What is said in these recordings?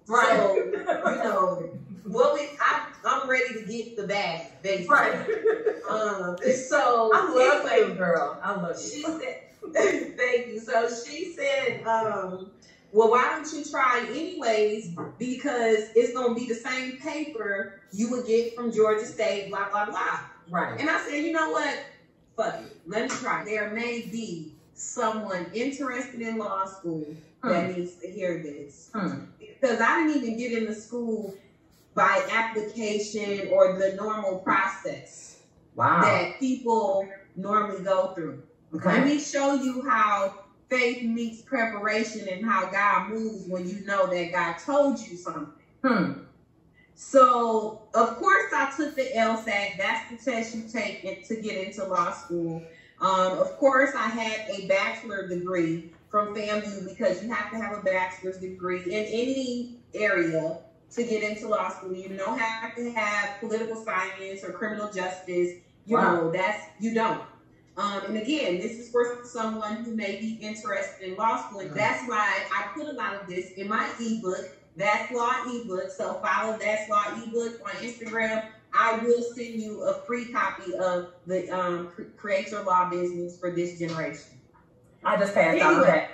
Right. So, you know, I'm ready to get the bag, basically. Right. So I love you, girl. I love you. She said, thank you. So she said, well, why don't you try anyways? Because it's going to be the same paper you would get from Georgia State, blah, blah, blah. Right. And I said, you know what? Fuck it. Let me try. There may be someone interested in law school that needs to hear this. Because I didn't even get into school by application or the normal process that people normally go through. Okay. Let me show you how faith meets preparation and how God moves when you know that God told you something. So, of course, I took the LSAT. That's the test you take to get into law school. Of course, I had a bachelor degree from FAMU because you have to have a bachelor's degree in any area to get into law school. You don't have to have political science or criminal justice. You know, you don't. And again, this is for someone who may be interested in law school. And that's why I put a lot of this in my ebook, That's Law ebook. So follow That's Law ebook on Instagram. I will send you a free copy of the Create Your Law Business for this generation. I just passed out of that.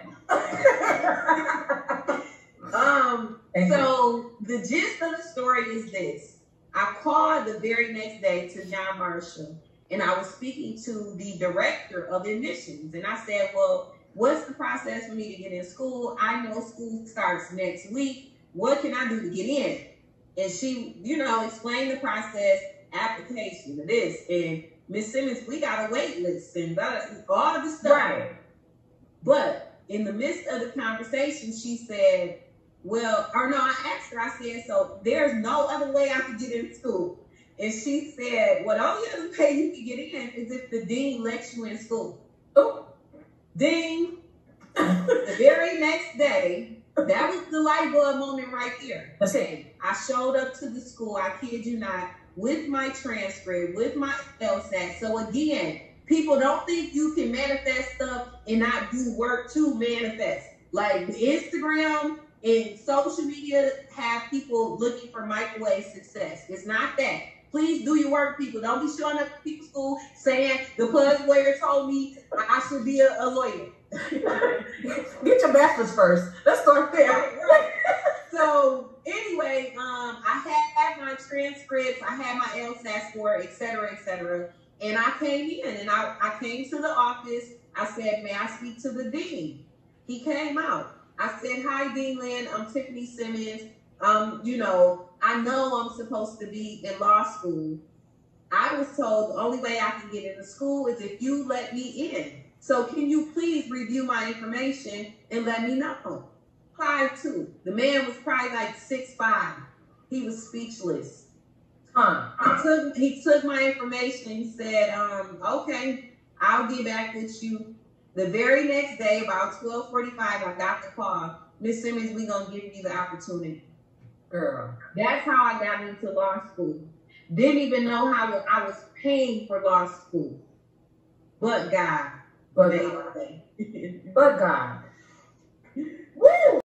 So the gist of the story is this. I called the very next day to John Marshall, and I was speaking to the director of admissions. And I said, well, what's the process for me to get in school? I know school starts next week. What can I do to get in? And she, you know, explained the process, application of this. And Miss Simmons, we got a wait list and all of this stuff. Right. But in the midst of the conversation, she said, well, or no, I asked her, I said, so there's no other way I could get into school. And she said, well, the only other way you can get in is if the dean lets you in school. Oh, ding. The very next day, that was the light bulb moment right there. Okay. I showed up to the school, I kid you not, with my transcript, with my LSAT. So again, people don't think you can manifest stuff and not do work to manifest. Like Instagram and social media have people looking for microwave success. It's not that. Please do your work, people. Don't be showing up at people's school saying the plug lawyer told me I should be a lawyer. Get your bachelor's first. Let's start there. Right. So anyway, I had my transcripts, I had my LSAT score, et cetera, and I came in and I came to the office. I said, may I speak to the dean? He came out. I said, hi, Dean Lynn, I'm Tiffany Simmons. You know I'm supposed to be in law school. I was told the only way I can get into school is if you let me in. So can you please review my information and let me know? 5'2". The man was probably like 6'5". He was speechless. He took my information. He said, okay, I'll get back with you. The very next day, about 12:45, I got the call. Miss Simmons, we gonna give you the opportunity. Girl. That's how I got into law school. Didn't even know how I was paying for law school. But God. But God. Woo!